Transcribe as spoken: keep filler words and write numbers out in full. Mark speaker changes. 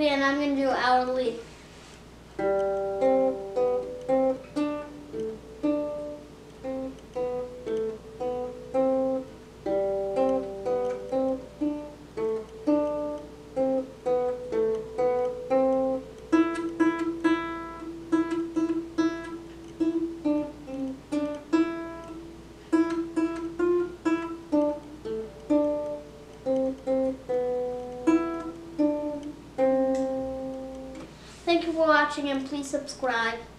Speaker 1: movie, and I'm going to do our lead. Thank you for watching, and please subscribe.